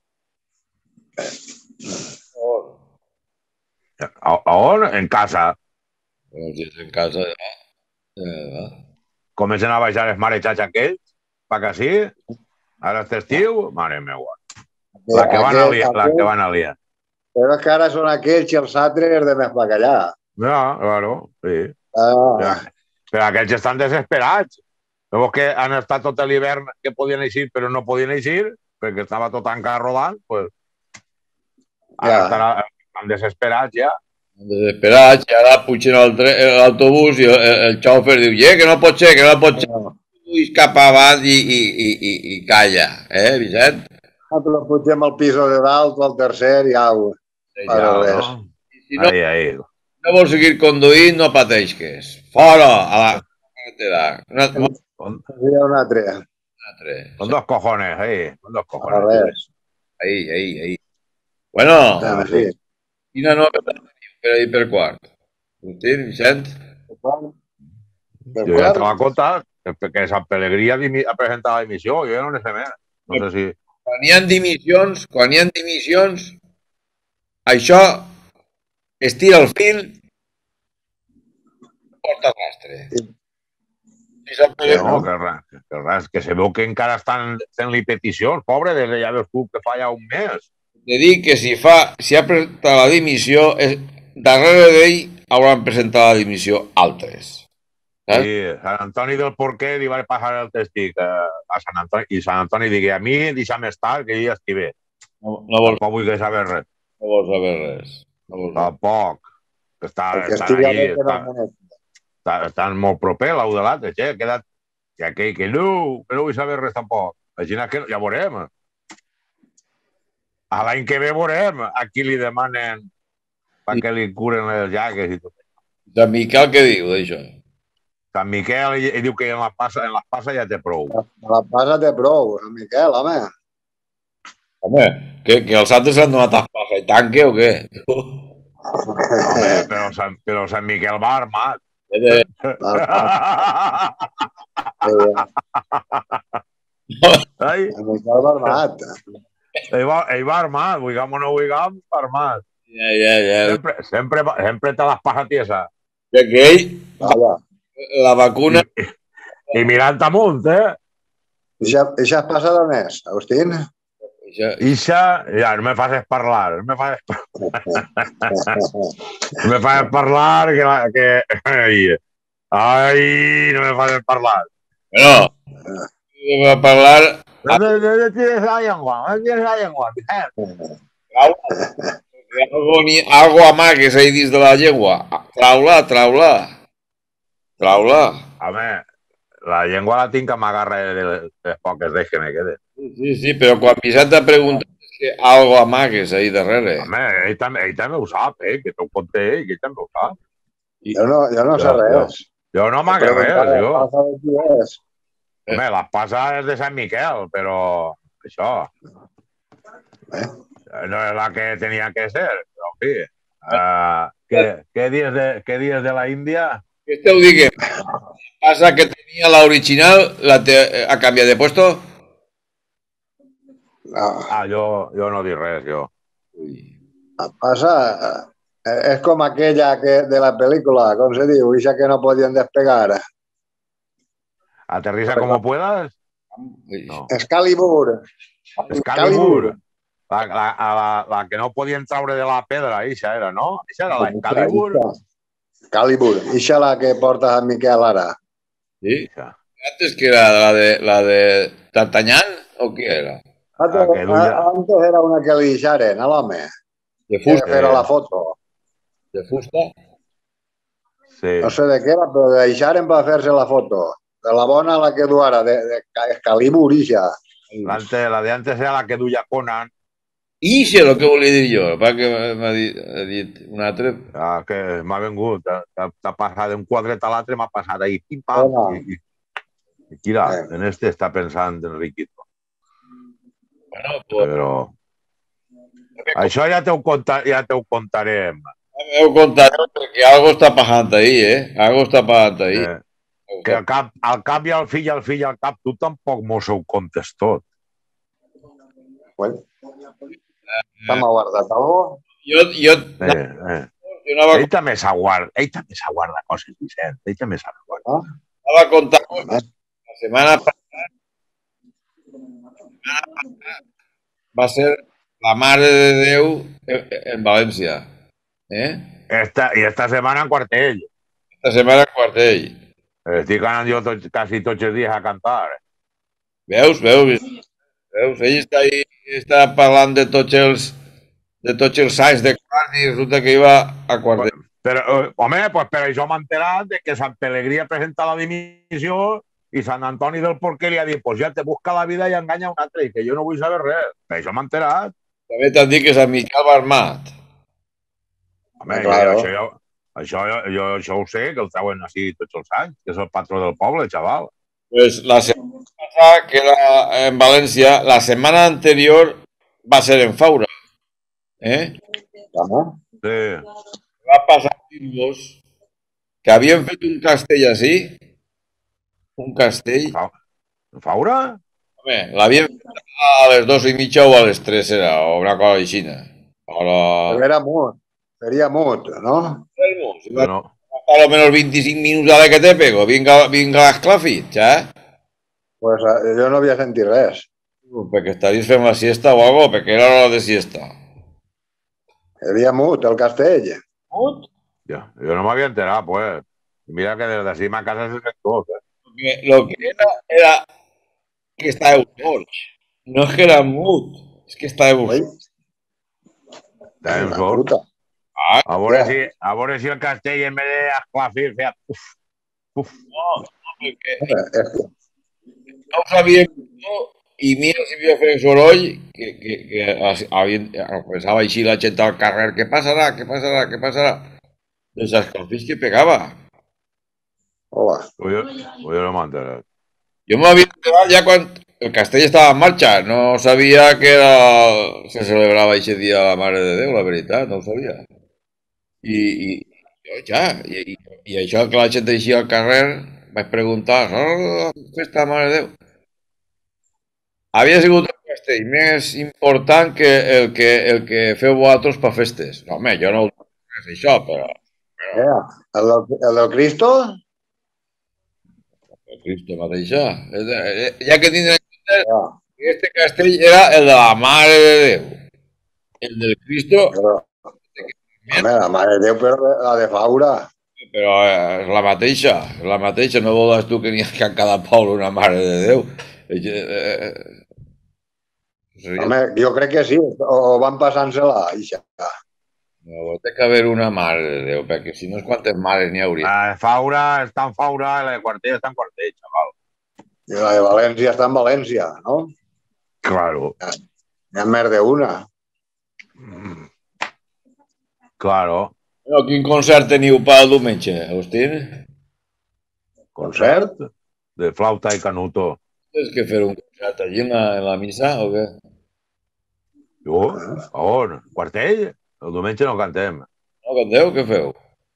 [SPEAKER 1] A, a on? En casa.
[SPEAKER 2] En casa, ja. Ja.
[SPEAKER 1] Comencen a baixar els marejats aquells, pa que sí, ara és estiu, mare meua. La que van a liar, la que van a liar.
[SPEAKER 3] Però és que ara són aquells i els altres de més bacallà.
[SPEAKER 1] Ja, claro, sí.
[SPEAKER 3] Ah,
[SPEAKER 1] Però, però aquells estan desesperats. Llavors que han estat tot l'hivern que podien eixir, però no podien eixir, perquè estava tot encara rodant, pues, ara
[SPEAKER 3] ja.
[SPEAKER 1] estan, estan desesperats ja.
[SPEAKER 2] Desesperats, i ara pugen al tre- l'autobús i el, el xòfer diu, eh, que no pot ser, que no pot ser.
[SPEAKER 3] Ah,
[SPEAKER 2] I cap avant i, i, i, i, i calla, eh, Vicent?
[SPEAKER 3] nosaltres pugem al pis de dalt o al tercer i au.
[SPEAKER 2] I
[SPEAKER 3] Para
[SPEAKER 2] ja,
[SPEAKER 3] res.
[SPEAKER 1] No?
[SPEAKER 2] I si no,
[SPEAKER 1] Ahí, ahí.
[SPEAKER 2] no vol seguir conduint, no pateixis. Fora, a la carretera. Un altre.
[SPEAKER 1] Con,
[SPEAKER 3] Hi ha un altre.
[SPEAKER 2] Un altre.
[SPEAKER 1] con dos cojones, ahí, con dos
[SPEAKER 3] Para
[SPEAKER 1] cojones.
[SPEAKER 3] res.
[SPEAKER 2] Ahí, ahí, ahí. Bueno,
[SPEAKER 1] Ah,
[SPEAKER 3] Anem
[SPEAKER 1] sí.
[SPEAKER 3] aquí.
[SPEAKER 2] quina novetat teniu per ahir per quart? Agustín, Vicent?
[SPEAKER 3] Per
[SPEAKER 1] Jo ja te
[SPEAKER 3] quart?
[SPEAKER 1] l'he contat, que, que Sant Pelegrí ha, dimi- ha presentat la dimissió, jo ja no ne sé més. No sé si...
[SPEAKER 2] Quan hi ha dimissions, quan hi ha dimissions, això estira el fil, porta rastre. I Sant
[SPEAKER 3] Sí,
[SPEAKER 2] Pelegrí,
[SPEAKER 1] No,
[SPEAKER 3] no?
[SPEAKER 1] que res, que res, que se veu que encara estan fent-li peticions, pobre, des de ja veus tu que fa ja un mes.
[SPEAKER 2] te dic que si fa, si ha presentat la dimissió, és, darrere d'ell hauran presentat la dimissió altres. Saps?
[SPEAKER 1] Sí, Sant Antoni del Porquer li va passar el testic eh, a Sant Antoni, i Sant Antoni digui, a mi deixa'm estar, que jo ja estic bé.
[SPEAKER 2] No, no, vols,
[SPEAKER 1] Tampoc vull que saber res.
[SPEAKER 2] no vols saber res. No vols saber.
[SPEAKER 1] Tampoc. Està,
[SPEAKER 3] El que
[SPEAKER 1] estan
[SPEAKER 3] estigui
[SPEAKER 1] allí,
[SPEAKER 3] bé que no
[SPEAKER 1] està,
[SPEAKER 3] menys.
[SPEAKER 1] està, estan molt proper l'un de l'altre, che, queda't, que aquell que no, que no vull saber res tampoc. Imagina que ja veurem. A l'any que ve veurem a qui li demanen perquè li curen les llagues i tot.
[SPEAKER 2] Sant Miquel què diu d'això?
[SPEAKER 1] Sant Miquel ell, ell diu que en les passes, en les passes ja té prou.
[SPEAKER 3] A la passa té prou, el Miquel, home.
[SPEAKER 2] Home, que, que els altres han donat a paja i tanque o què?
[SPEAKER 1] Home, però, Sant, però Sant Miquel va armat.
[SPEAKER 2] Eh,
[SPEAKER 1] Ai,
[SPEAKER 3] El Miquel va armat.
[SPEAKER 1] ell va, ell va armat, vulguem o no vulguem, va armat.
[SPEAKER 2] Ja, ja, ja.
[SPEAKER 1] Sempre, sempre, sempre te les passa tiesa.
[SPEAKER 2] Que ell,
[SPEAKER 3] Vaja.
[SPEAKER 2] la vacuna...
[SPEAKER 1] I, i mirant amunt, eh?
[SPEAKER 3] Això, això es passa de més, Agustín?
[SPEAKER 2] Això,
[SPEAKER 1] Ixa, ja, no me faces parlar, no me faces, no me faces parlar, que, la, que... Ai, ai, no me faces parlar.
[SPEAKER 2] bueno, va parlar...
[SPEAKER 1] No, no, no, no tienes la llengua, no tienes la llengua, Vicent.
[SPEAKER 2] Algo, ni, algo amagues ahí dins de la llengua. Trau-la, trau-la. Trau-la.
[SPEAKER 1] Home, la llengua la tinc que m'agarra de les poques d'ells que me queden.
[SPEAKER 2] Sí, sí, però quan Vicent t'ha preguntat és que algo amagues ahí darrere.
[SPEAKER 1] Home, ell també, ell també ho sap, eh, que t'ho conté ell, que ell també ho sap.
[SPEAKER 3] Jo no, jo no sé
[SPEAKER 1] Jo-
[SPEAKER 3] res.
[SPEAKER 1] Jo no m'agarra res, jo.
[SPEAKER 3] Passa de qui és.
[SPEAKER 1] Home, la passa és de Sant Miquel, però això
[SPEAKER 3] Eh?
[SPEAKER 1] no és la que tenia que ser, però en fi. Uh, què, què, dies de, què dies de la Índia?
[SPEAKER 2] Què esteu dient? Passa que tenia l'original, la te, ha canviat de puesto?
[SPEAKER 3] No,
[SPEAKER 1] Ah, jo, jo no dic res, jo.
[SPEAKER 3] passa... eh, És com aquella que, de la pel·lícula, com se diu, ixa que no podien despegar.
[SPEAKER 1] Aterriza como puedas. No.
[SPEAKER 3] Excalibur.
[SPEAKER 1] Excalibur. La, la, la, la que no podien traure de la pedra, ixa era, no? Ixa era l'Excalibur.
[SPEAKER 3] Excalibur. Ixa la que porta Sant Miquel ara.
[SPEAKER 2] Sí?
[SPEAKER 1] Ixa.
[SPEAKER 2] Antes que era la de, la de D'Artagnan o què era?
[SPEAKER 3] Antes,
[SPEAKER 1] que duia.
[SPEAKER 3] antes era una que li deixaren a l'home.
[SPEAKER 2] De
[SPEAKER 3] Que
[SPEAKER 2] fusta?
[SPEAKER 3] era la foto.
[SPEAKER 2] De fusta?
[SPEAKER 1] Sí.
[SPEAKER 3] No sé de què era, però deixaren per fer-se la foto. De la bona la que du ara, de, de Excalibur, ixa.
[SPEAKER 1] L'ante- La de antes era la que duia Conan,
[SPEAKER 2] Ixe és el que volia dir jo, perquè m'ha dit, ha dit un altre.
[SPEAKER 1] ah, que m'ha vengut, t'ha- t'ha t'ha passat d'un quadret a l'altre, m'ha passat ahí, pim, pam,
[SPEAKER 3] Hola.
[SPEAKER 1] i, i, i mira,
[SPEAKER 3] Eh.
[SPEAKER 1] en este està pensant Enriquito.
[SPEAKER 2] Bueno, pues,
[SPEAKER 1] Però això ja te ho, conta, ja te ho contarem.
[SPEAKER 2] m'heu contat perquè algo està passant ahí, eh? Algo està passant ahí.
[SPEAKER 1] Eh, que al cap, al cap i al fill, al fill, al cap, tu tampoc mos ho contes tot.
[SPEAKER 3] Bueno. S'ha guardat alguna
[SPEAKER 2] Jo, jo,
[SPEAKER 1] Eh, eh.
[SPEAKER 2] jo anava,
[SPEAKER 1] Ell també s'aguarda, ell també s'aguarda coses, Vicent, ell també s'aguarda.
[SPEAKER 3] cosa?
[SPEAKER 2] anava a contar coses. La setmana passada va ser la Mare de Déu en, en València. Eh?
[SPEAKER 1] esta, i esta setmana en Quartell.
[SPEAKER 2] Esta setmana en Quartell.
[SPEAKER 1] Estic anant jo tot, quasi tots els dies a cantar.
[SPEAKER 2] Veus, veus, veus? Ell està, ahí, està parlant de tots els de tots els anys de quart i resulta que iba a Quartell.
[SPEAKER 1] Però, eh, home, pues per això m'ha enterat de que Sant Pelegrí ha presentat la dimissió i Sant Antoni del Porquer li ha dit pues ja te busca la vida i enganya un altre, i que jo no vull saber res. Per això m'ha enterat.
[SPEAKER 2] També t'han dit que Sant Miquel va armat.
[SPEAKER 1] Home, claro. això, jo, això, jo, això ho sé, que el treuen així tots els anys, que és el patró del poble, xaval.
[SPEAKER 2] Pues la setmana passada, que era en València, la setmana anterior va ser en Faura. Eh?
[SPEAKER 1] Sí.
[SPEAKER 2] Va passar dir-vos que havien fet un castell així, un castell...
[SPEAKER 1] Faura?
[SPEAKER 2] Home, l'havien fet a les dos i mitja o a les tres, era, o una cosa així. Ahora...
[SPEAKER 3] Però era mut, seria mut, ¿no?
[SPEAKER 2] Era mut, si va no. A lo menos veinticinc minuts a la que te pego, vinga, vinga l'esclafit, ja?
[SPEAKER 3] Pues jo no havia sentit res.
[SPEAKER 2] Perquè estaries fent la siesta o algo, perquè era hora de siesta.
[SPEAKER 3] Seria mut, el castell.
[SPEAKER 2] Mut?
[SPEAKER 1] Ja, jo no m'havia enterat, pues. Mira que des d'ací ma casa se sent tot, eh?
[SPEAKER 2] Lo que era, era que estava boig. No és que era mut, és que estava boig.
[SPEAKER 1] Estava boig. A veure si, a veure si el castell en vez d'esclafir feia uf, uf.
[SPEAKER 2] No, no, perquè no ho sabia i mira si havia fet soroll que, que, que havien, pensava així la gent al carrer, què passarà, què passarà, què passarà? Dels escalfits que pegava.
[SPEAKER 3] Hola.
[SPEAKER 1] Jo, jo no m'he enterat.
[SPEAKER 2] Jo m'havia enterat ja quan el castell estava en marxa, no sabia que era, se celebrava aquest dia la Mare de Déu, la veritat, no ho sabia. I, i ja, i, i això que la gent eixia al carrer, vaig preguntar, oh, festa Mare de Déu. Havia sigut el castell més important que el que, el que feu vosaltres per festes. No, home, jo no ho sé això, però... però...
[SPEAKER 3] Yeah. El, del, el del Cristo?
[SPEAKER 2] El Cristo mateixa. Ja que tindrem que yeah. Este castell era el de la Mare de Déu. El del Cristo...
[SPEAKER 3] Però... Home, la Mare de Déu, però la de Faura.
[SPEAKER 2] Però és la mateixa, és la mateixa. No vols tu que n'hi ha a cada poble una Mare de Déu.
[SPEAKER 3] Home, jo crec que sí, o van passant-se-la, ixa.
[SPEAKER 2] No, té que haver una Mare de Déu, perquè si no és quantes mares n'hi hauria.
[SPEAKER 1] La de Faura està en Faura i la de Quartell està en Quartell, xaval.
[SPEAKER 3] I la de València està en València, no?
[SPEAKER 1] Claro.
[SPEAKER 3] N'hi ha més d'una.
[SPEAKER 1] Mm. Claro.
[SPEAKER 2] No, quin concert teniu per el diumenge, Agustín?
[SPEAKER 1] Concert? De flauta i canuto.
[SPEAKER 2] Tens que fer un concert allí en la, en la missa o què?
[SPEAKER 1] Jo? A on? Quartell? El diumenge no cantem.
[SPEAKER 2] No canteu? Què feu?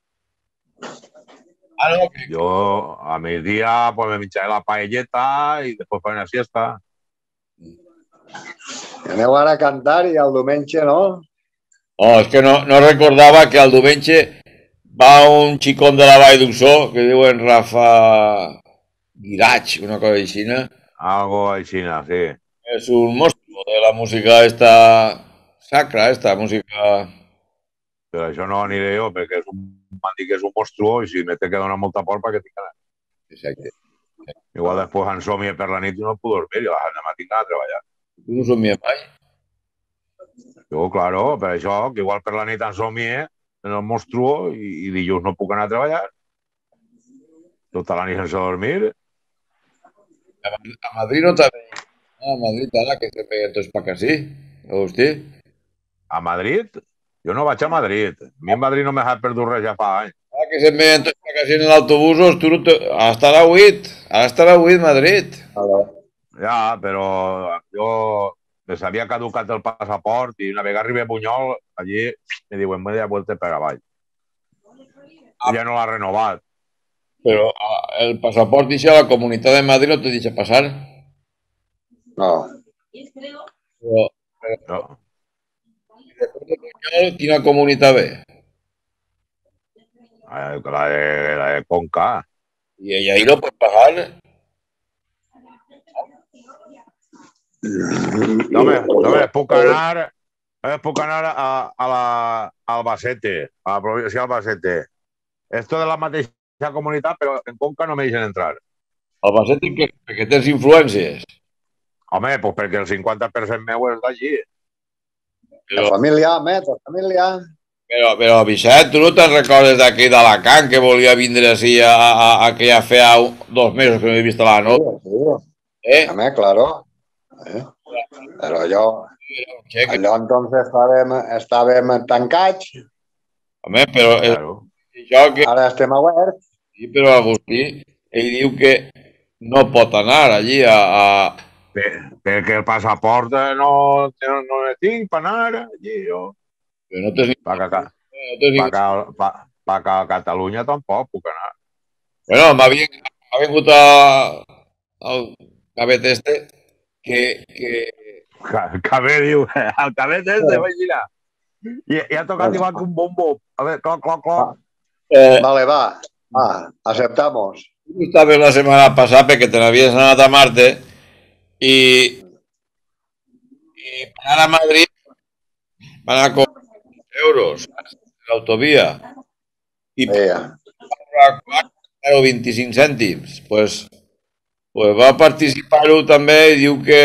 [SPEAKER 2] Ah, no, que...
[SPEAKER 1] Jo a migdia pues, me menjaré la paelleta i després faré una siesta.
[SPEAKER 3] I aneu ara a cantar i el diumenge, no?
[SPEAKER 2] Oh, és que no, no recordava que el diumenge va un xicón de la Vall d'Ussó que diuen Rafa Guirach, una cosa així, ¿no?
[SPEAKER 1] Algo així, sí.
[SPEAKER 2] És un monstruo de la música esta sacra, esta música...
[SPEAKER 1] Però això no aniré jo, perquè és un... m'han dit que és un monstruo i si me té que donar molta por perquè tinc ganes.
[SPEAKER 2] Exacte.
[SPEAKER 1] Igual després ensomie per la nit i no puc dormir i la demà tinc ganes de treballar.
[SPEAKER 2] Tu no somies mai?
[SPEAKER 1] Jo, claro, per això, que igual per la nit ensomie en el monstruo i, i dilluns no puc anar a treballar. Tota la nit sense dormir.
[SPEAKER 2] A Madrid no també. A Madrid ara que se peguen tots per aquí, Agustí.
[SPEAKER 1] A Madrid? Jo no vaig a Madrid. A mi a Madrid no m'he deixat per dur res ja fa anys.
[SPEAKER 2] Ara que se peguen tots per aquí en l'autobús, tu no te... Ara estarà huit. Ara estarà huit Madrid.
[SPEAKER 1] Ja, però jo me s'havia caducat el passaport i una vegada arribé a Bunyol, allí me diuen media vuelta per avall. I ja no l'ha renovat.
[SPEAKER 2] Però el passaport dice a la Comunitat de Madrid no te dice pasar.
[SPEAKER 3] No.
[SPEAKER 2] Però, però,
[SPEAKER 1] no.
[SPEAKER 2] Quina comunitat ve?
[SPEAKER 1] La de, la de Conca.
[SPEAKER 2] I ahí no puedes pagar.
[SPEAKER 1] No me, no me puc anar Eh, puc anar a, a la a Albacete, a la província d'Albacete. Esto de la mateixa comunitat, però en Conca no me deixen entrar.
[SPEAKER 2] Albacete, que, perquè tens influències.
[SPEAKER 1] Home, pues perquè el cinquanta per cent meu és d'allí.
[SPEAKER 3] La família, home, la família.
[SPEAKER 2] Però, però Vicent, tu no te'n recordes d'aquell d'Alacant que volia vindre així a, a, a que ja feia dos mesos que no he vist la nota?
[SPEAKER 3] Sí, sí.
[SPEAKER 2] Eh?
[SPEAKER 3] Home, claro. Eh? Però jo, allò entonces estàvem, estàvem tancats,
[SPEAKER 2] Home, però és
[SPEAKER 1] Claro.
[SPEAKER 2] això que...
[SPEAKER 3] ara estem oberts.
[SPEAKER 2] Sí, però Agustí, ell diu que no pot anar allí a... a...
[SPEAKER 1] Per- Perquè el passaport eh, no, no, no el tinc per anar allí, jo.
[SPEAKER 2] Però no tens ni...
[SPEAKER 1] Per que,
[SPEAKER 2] No tens ni...
[SPEAKER 1] per que, per, per que a Catalunya tampoc puc anar.
[SPEAKER 2] Bueno, m'ha vin- m'ha vingut a, al cabet este que, que...
[SPEAKER 1] El cabet, diu, el cabet és de vagina. I, i ha tocat igual que un bombo. A veure, cloc, cloc, cloc.
[SPEAKER 2] Eh,
[SPEAKER 3] Vale, va, va, aceptamos.
[SPEAKER 2] tu estaves la setmana passada perquè te n'havies anat a Marte i, i per anar a Madrid van a cobrar euros l'autovia i
[SPEAKER 3] Vinga.
[SPEAKER 2] per vint-i-cinc cèntims. Pues, pues va participar-ho també i diu que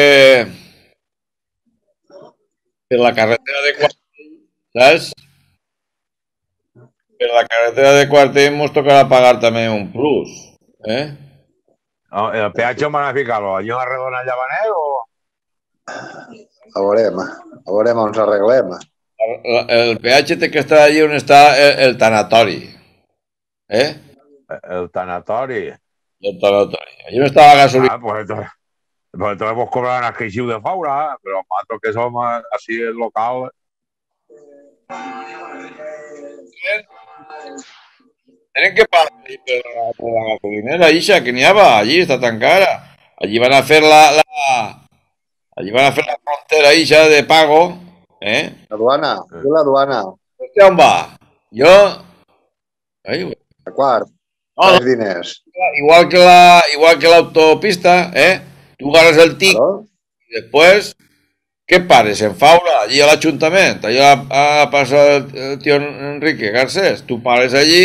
[SPEAKER 2] per la carretera de Quartell, saps? Per la carretera de Quartell mos tocarà pagar també un plus, eh?
[SPEAKER 1] No, el peatge on van a ficar-lo? Allí on arredona el Llavaner o...?
[SPEAKER 3] A veurem, a veurem on s'arreglem.
[SPEAKER 2] El, el peatge té que estar allí on està el, el tanatori, eh?
[SPEAKER 1] El tanatori.
[SPEAKER 2] El tanatori. Allí on està la gasolina.
[SPEAKER 1] Ah, pues entonces, pues entonces vos cobran adquisiu de Faura, pero nosotros que somos así el local...
[SPEAKER 2] Tenen que pagar allí per la, per la gasolinera, Isha, que n'hi ha, allí està tan cara. Allí van a fer la, la allí van a fer la frontera, Isha, de pago, eh?
[SPEAKER 3] La duana, tu la duana,
[SPEAKER 2] Hòstia, on va? Jo... Ai,
[SPEAKER 3] a quart,
[SPEAKER 2] no, no,
[SPEAKER 3] els diners.
[SPEAKER 2] igual que la, igual que l'autopista, eh? Tu agarres el tic
[SPEAKER 3] Claro.
[SPEAKER 2] i després, què pares? En Faura, allí a l'Ajuntament, allà a, a passar el, el tio Enrique Garcés. Tu pares allí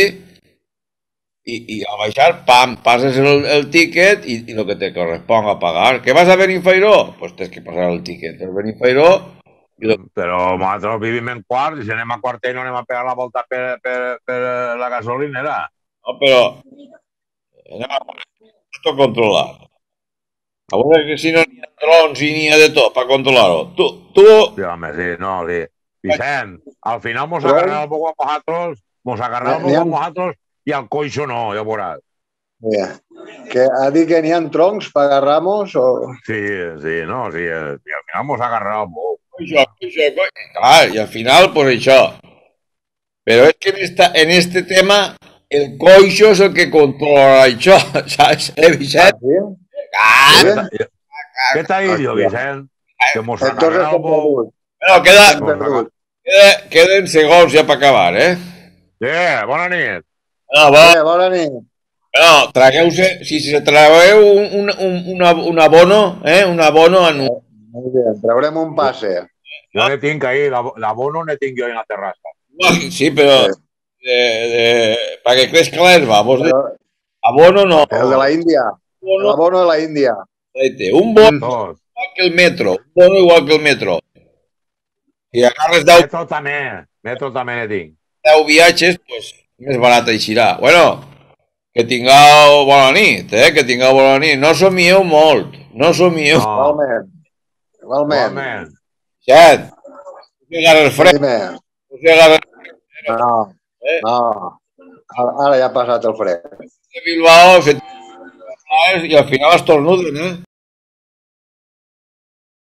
[SPEAKER 2] i, i al baixar, pam, passes el, el tiquet i, i el que te correspon a pagar. Què vas a Benifairó? Pues tens que passar el tiquet per Benifairó. I lo...
[SPEAKER 1] Però nosaltres vivim en Quart i si anem a Quartell no anem a pegar la volta per, per, per la gasolinera.
[SPEAKER 2] No, però... Anem a esto controlar. A veure que si no n'hi ha drons i n'hi ha de tot per controlar-ho. Tu, tu...
[SPEAKER 1] Sí, home, sí, no, sí. Vicent, al final mos agarrarà el poco a vosotros, mos agarrarà el poco a vosotros i al coixo no, ja veuràs.
[SPEAKER 3] Mira, que ha dit que n'hi ha troncs per agarramos o...
[SPEAKER 1] Sí, sí, no, sí, eh, i al final mos agarrarà el poco.
[SPEAKER 2] Això, això, clar, i al final, pues això. Però és que en, esta, en este tema el coixo és el que controla això, saps, eh, Vicent?
[SPEAKER 3] Sí?
[SPEAKER 2] Ah,
[SPEAKER 3] Sí?
[SPEAKER 1] Què t'ha dit jo, Vicent? Que mos
[SPEAKER 3] Entonces
[SPEAKER 1] agarrarà el
[SPEAKER 3] estem
[SPEAKER 1] poco.
[SPEAKER 3] perduts.
[SPEAKER 2] bueno, queda,
[SPEAKER 3] Estem perduts.
[SPEAKER 2] queda, queden segons ja per acabar, eh?
[SPEAKER 1] Sí, bona nit.
[SPEAKER 2] No, va,
[SPEAKER 3] Bé, bona nit.
[SPEAKER 2] no, tragueu-se, si se tragueu un, un, un, una, un abono, eh, un abono en un...
[SPEAKER 3] Molt bé, traurem un passe.
[SPEAKER 1] Jo ne tinc ahí, l'abono ne tinc jo en la terrassa.
[SPEAKER 2] Sí, però de, de, perquè crezca l'herba, vos de...
[SPEAKER 3] Però
[SPEAKER 2] Abono no.
[SPEAKER 3] el de la Índia,
[SPEAKER 2] Abono,
[SPEAKER 3] l'abono de la Índia.
[SPEAKER 2] un bono
[SPEAKER 1] Dos.
[SPEAKER 2] igual que el metro, un bono igual que el metro. Si agarres deu,
[SPEAKER 1] Metro també, metro també ne tinc.
[SPEAKER 2] deu viatges, pues, més barat eixirà. Bueno, que tingueu bona nit, eh? Que tingueu bona nit. No somieu molt, no somieu.
[SPEAKER 1] No,
[SPEAKER 3] Igualment. Igualment.
[SPEAKER 1] igualment.
[SPEAKER 2] Xat, no si agarres fred,
[SPEAKER 3] Dime.
[SPEAKER 2] no si agarres
[SPEAKER 3] No,
[SPEAKER 2] Eh?
[SPEAKER 3] no. Ara ara ja ha passat el fred.
[SPEAKER 2] de Bilbao, se... i al final estornuden, eh?